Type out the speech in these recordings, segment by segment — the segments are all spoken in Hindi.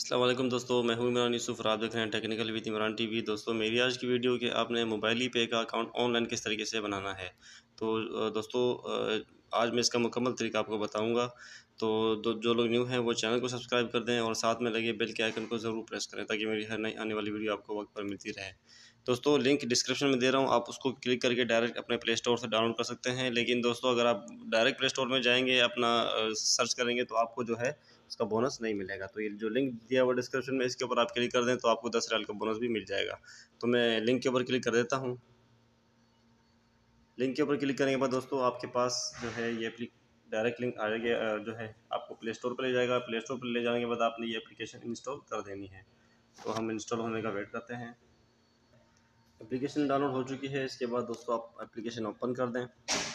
अस्सलाम वालेकुम दोस्तों, मैं हूं इमरान यूसुफ और आप देख रहे हैं टेक्निकल विद इमरान टीवी। दोस्तों, मेरी आज की वीडियो कि आपने मोबाइल ही पे का अकाउंट ऑनलाइन किस तरीके से बनाना है। तो दोस्तों, आज मैं इसका मुकम्मल तरीका आपको बताऊंगा। तो जो लोग न्यू हैं वो चैनल को सब्सक्राइब कर दें और साथ में लगे बेल के आइकन को ज़रूर प्रेस करें ताकि मेरी हर नई आने वाली वीडियो आपको वक्त पर मिलती रहे। दोस्तों, लिंक डिस्क्रिप्शन में दे रहा हूँ, आप उसको क्लिक करके डायरेक्ट अपने प्ले स्टोर से डाउनलोड कर सकते हैं। लेकिन दोस्तों, अगर आप डायरेक्ट प्ले स्टोर में जाएंगे, अपना सर्च करेंगे, तो आपको जो है उसका बोनस नहीं मिलेगा। तो ये जो लिंक दिया हुआ डिस्क्रिप्शन में, इसके ऊपर आप क्लिक कर दें तो आपको 10 रियाल का बोनस भी मिल जाएगा। तो मैं लिंक के ऊपर क्लिक कर देता हूँ। लिंक के ऊपर क्लिक करने के बाद दोस्तों, आपके पास जो है ये डायरेक्ट लिंक आ जाएगा, जो है आपको प्ले स्टोर पर ले जाएगा। प्ले स्टोर पर ले जाने के बाद आपने ये एप्लीकेशन इंस्टॉल कर देनी है। तो हम इंस्टॉल होने का वेट करते हैं। एप्लीकेशन डाउनलोड हो चुकी है। इसके बाद दोस्तों, आप एप्लीकेशन ओपन कर दें।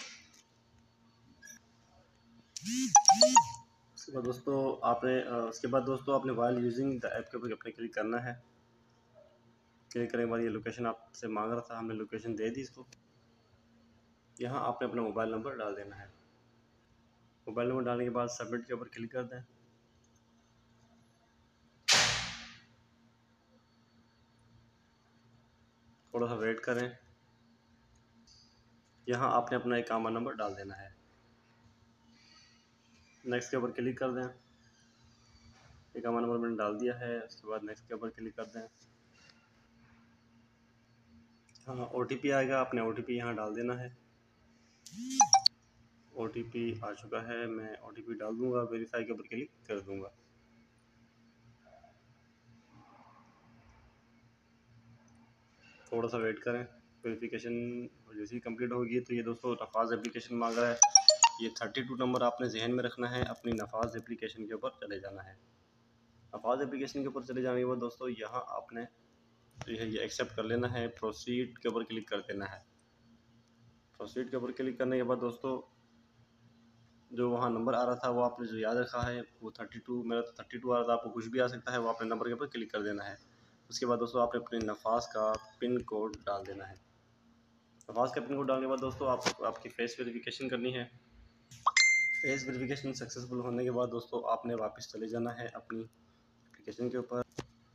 उसके बाद दोस्तों आपने वाइल यूजिंग द ऐप के ऊपर अपने क्लिक करना है। क्लिक करने के बाद ये लोकेशन आपसे मांग रहा था, हमने लोकेशन दे दी इसको। यहाँ आपने अपना मोबाइल नंबर डाल देना है। मोबाइल नंबर डालने के बाद सबमिट के ऊपर क्लिक कर दें। थोड़ा सा वेट करें। यहाँ आपने अपना इकामा नंबर डाल देना है। नेक्स्ट के ऊपर क्लिक कर दें। इकामा नंबर मैंने डाल दिया है। उसके बाद नेक्स्ट के ऊपर क्लिक कर दें। हाँ, OTP आएगा, आपने OTP यहाँ डाल देना है। OTP आ चुका है, मैं OTP डाल दूंगा। वेरीफाई के ऊपर क्लिक कर दूंगा। थोड़ा सा वेट करें। वेरिफिकेशन जैसे ही कंप्लीट होगी तो ये दोस्तों नफाज एप्लीकेशन मांग रहा है। ये 32 नंबर आपने जहन में रखना है। अपनी नफाज एप्लीकेशन के ऊपर चले जाना है। नफाज एप्लीकेशन के ऊपर चले जाने के बाद दोस्तों, यहाँ आपने ये एक्सेप्ट कर लेना है। प्रोसीड के ऊपर क्लिक कर देना है। प्रोसीड के ऊपर क्लिक करने के बाद दोस्तों, जो वहाँ नंबर आ रहा था वो आपने जो याद रखा है वो 32, मेरा तो 32 आ रहा था, आपको कुछ भी आ सकता है, वो आपने नंबर के ऊपर क्लिक कर देना है। उसके बाद दोस्तों, आपने अपने नफाज का पिन कोड डाल देना है। नफाज का पिन कोड डालने के बाद दोस्तों, आपकी फेस वेरिफिकेशन करनी है। फेस वेरिफिकेशन सक्सेसफुल होने के बाद दोस्तों, आपने वापस चले जाना है अपनी एप्लीकेशन के ऊपर।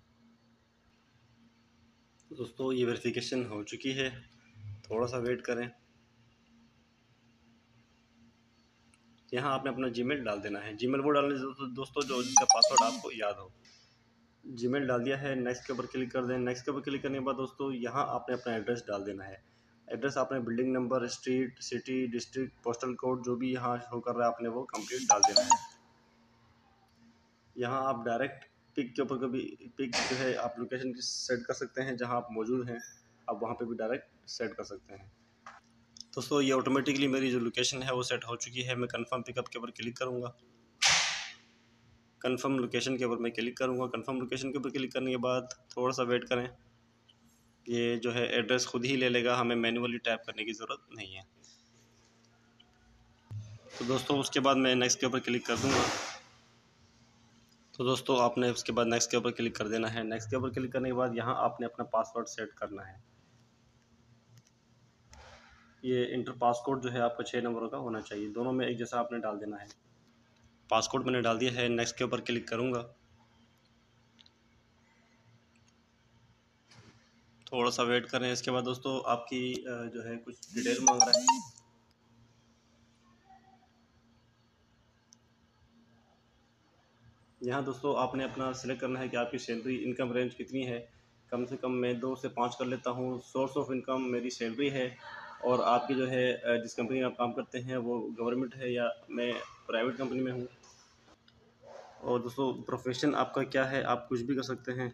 दोस्तों, ये वेरिफिकेशन हो चुकी है। थोड़ा सा वेट करें। यहाँ आपने अपना जीमेल डाल देना है। जीमेल वो डालने से दोस्तों जो जिसका पासवर्ड आपको याद हो। जीमेल डाल दिया है। नेक्स्ट के ऊपर क्लिक कर दें। नेक्स्ट के ऊपर क्लिक करने के बाद दोस्तों, यहाँ आपने अपना एड्रेस डाल देना है। एड्रेस आपने building number, street, city, district, postal code जो भी यहाँ शो कर रहा है आपने वो कंप्लीट डाल देना है। यहाँ आप डायरेक्ट पिक के ऊपर कभी पिक जो है आप लोकेशन की सेट कर सकते हैं। जहाँ आप मौजूद हैं आप वहाँ पे भी डायरेक्ट सेट कर सकते हैं। दोस्तों, ये ऑटोमेटिकली मेरी जो लोकेशन है वो सेट हो चुकी है। मैं कंफर्म पिकअप के ऊपर क्लिक करूँगा। कंफर्म लोकेशन के ऊपर मैं क्लिक करूँगा। कंफर्म लोकेशन के ऊपर क्लिक करने के बाद थोड़ा सा वेट करें। ये जो है एड्रेस खुद ही ले लेगा, हमें मैन्युअली टाइप करने की ज़रूरत नहीं है। तो दोस्तों, उसके बाद मैं नेक्स्ट के ऊपर क्लिक कर दूँगा। तो दोस्तों, आपने उसके बाद नेक्स्ट के ऊपर क्लिक कर देना है। नेक्स्ट के ऊपर क्लिक करने के बाद यहाँ आपने अपना पासवर्ड सेट करना है। ये इंटर पासकोड जो है आपका 6 नंबरों का होना चाहिए। दोनों में एक जैसा आपने डाल देना है। पासकोड मैंने डाल दिया है। नेक्स्ट के ऊपर क्लिक करूँगा। थोड़ा सा वेट करें। इसके बाद दोस्तों, आपकी जो है कुछ डिटेल मांग रहा है। यहाँ दोस्तों, आपने अपना सिलेक्ट करना है कि आपकी सैलरी इनकम रेंज कितनी है। कम से कम मैं 2 से 5 कर लेता हूँ। सोर्स ऑफ इनकम मेरी सैलरी है। और आपकी जो है जिस कंपनी में आप काम करते हैं वो गवर्नमेंट है या मैं प्राइवेट कंपनी में हूँ। और दोस्तों, प्रोफेशन आपका क्या है, आप कुछ भी कर सकते हैं।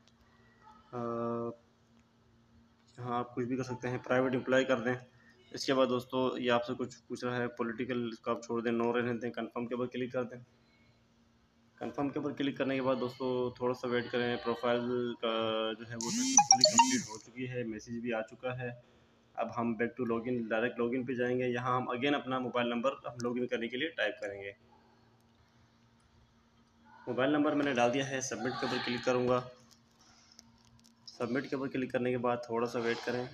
हाँ, आप कुछ भी कर सकते हैं, प्राइवेट एम्प्लॉय कर दें। इसके बाद दोस्तों, ये आपसे कुछ पूछ रहा है पॉलिटिकल, इसको आप छोड़ दें, नो रहने दें। कंफर्म के ऊपर क्लिक कर दें। कंफर्म के ऊपर क्लिक करने के बाद दोस्तों, थोड़ा सा वेट करें। प्रोफाइल का जो है वो सक्सेसफुली कंप्लीट हो चुकी है। मैसेज भी आ चुका है। अब हम back to login, direct login पे जाएंगे। यहाँ हम अगेन अपना मोबाइल नंबर हम लॉगिन करने के लिए टाइप करेंगे। मोबाइल नंबर मैंने डाल दिया है। सबमिट के ऊपर क्लिक करूँगा। सबमिट के ऊपर क्लिक करने के बाद थोड़ा सा वेट करें।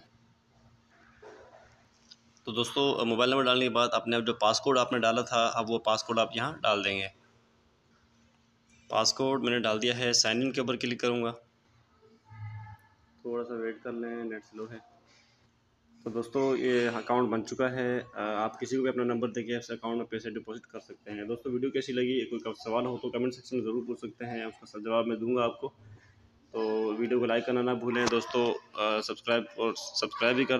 तो दोस्तों, मोबाइल नंबर डालने के बाद अपने जो पासकोड आपने डाला था, अब वो पासकोड आप यहाँ डाल देंगे। पासकोड मैंने डाल दिया है, साइन इन के ऊपर क्लिक करूँगा। थोड़ा सा वेट कर लें, नेट स्लो है। तो दोस्तों ये अकाउंट बन चुका है। आप किसी को भी अपना नंबर देके इस अकाउंट में पैसे डिपॉजिट कर सकते हैं। दोस्तों वीडियो कैसी लगी, कोई सवाल हो तो कमेंट सेक्शन में ज़रूर पूछ सकते हैं, उसका जवाब मैं दूंगा आपको। तो वीडियो को लाइक करना ना भूलें दोस्तों, सब्सक्राइब भी कर